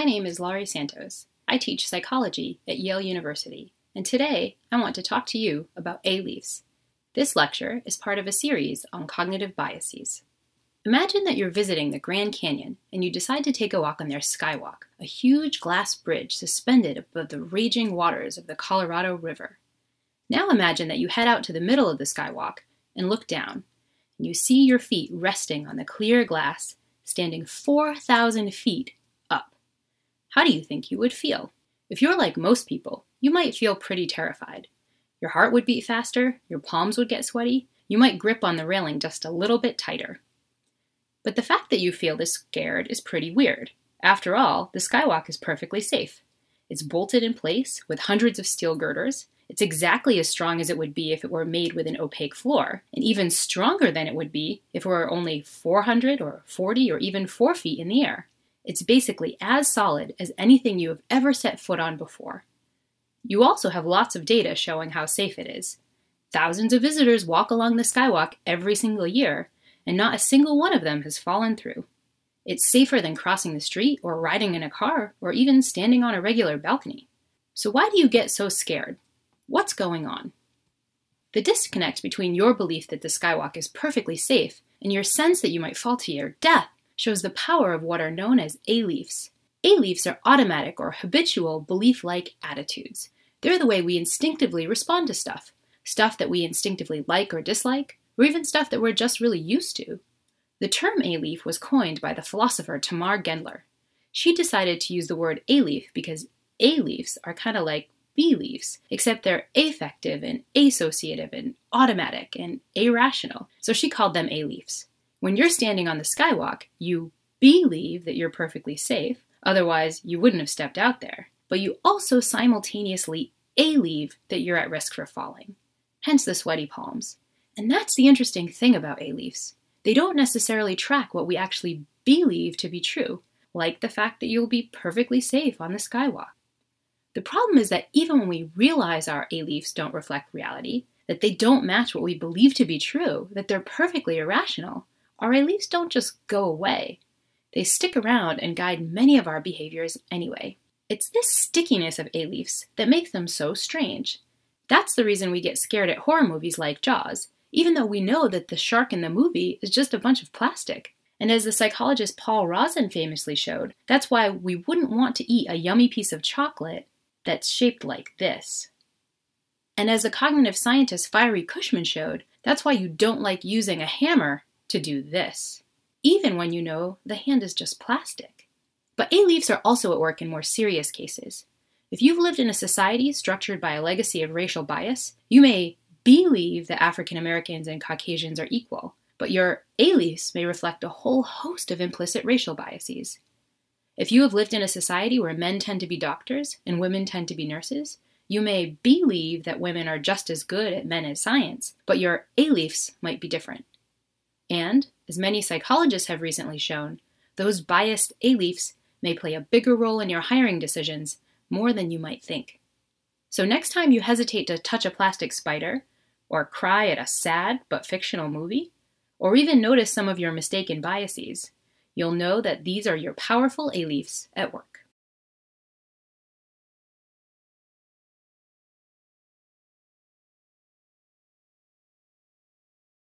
My name is Laurie Santos. I teach psychology at Yale University, and today I want to talk to you about aliefs. This lecture is part of a series on cognitive biases. Imagine that you're visiting the Grand Canyon and you decide to take a walk on their Skywalk, a huge glass bridge suspended above the raging waters of the Colorado River. Now imagine that you head out to the middle of the Skywalk and look down, and you see your feet resting on the clear glass, standing 4,000 feet up. How do you think you would feel? If you're like most people, you might feel pretty terrified. Your heart would beat faster, your palms would get sweaty, you might grip on the railing just a little bit tighter. But the fact that you feel this scared is pretty weird. After all, the Skywalk is perfectly safe. It's bolted in place with hundreds of steel girders. It's exactly as strong as it would be if it were made with an opaque floor, and even stronger than it would be if it were only 400 or 40 or even 4 feet in the air. It's basically as solid as anything you have ever set foot on before. You also have lots of data showing how safe it is. Thousands of visitors walk along the Skywalk every single year, and not a single one of them has fallen through. It's safer than crossing the street or riding in a car or even standing on a regular balcony. So why do you get so scared? What's going on? The disconnect between your belief that the Skywalk is perfectly safe and your sense that you might fall to your death shows the power of what are known as aliefs. Aliefs are automatic or habitual belief-like attitudes. They're the way we instinctively respond to stuff that we instinctively like or dislike, or even stuff that we're just really used to. The term alief was coined by the philosopher Tamar Gendler. She decided to use the word alief because aliefs are kind of like beliefs, except they're affective and associative and automatic and irrational, so she called them aliefs. When you're standing on the Skywalk, you believe that you're perfectly safe, otherwise you wouldn't have stepped out there, but you also simultaneously alieve that you're at risk for falling, hence the sweaty palms. And that's the interesting thing about aliefs. They don't necessarily track what we actually believe to be true, like the fact that you'll be perfectly safe on the Skywalk. The problem is that even when we realize our aliefs don't reflect reality, that they don't match what we believe to be true, that they're perfectly irrational, our aliefs don't just go away. They stick around and guide many of our behaviors anyway. It's this stickiness of aliefs that makes them so strange. That's the reason we get scared at horror movies like Jaws, even though we know that the shark in the movie is just a bunch of plastic. And as the psychologist Paul Rozin famously showed, that's why we wouldn't want to eat a yummy piece of chocolate that's shaped like this. And as the cognitive scientist Fiery Cushman showed, that's why you don't like using a hammer to do this, even when you know the hand is just plastic. But aliefs are also at work in more serious cases. If you've lived in a society structured by a legacy of racial bias, you may believe that African Americans and Caucasians are equal, but your aliefs may reflect a whole host of implicit racial biases. If you have lived in a society where men tend to be doctors and women tend to be nurses, you may believe that women are just as good at men as science, but your aliefs might be different. And, as many psychologists have recently shown, those biased aliefs may play a bigger role in your hiring decisions more than you might think. So next time you hesitate to touch a plastic spider, or cry at a sad but fictional movie, or even notice some of your mistaken biases, you'll know that these are your powerful aliefs at work.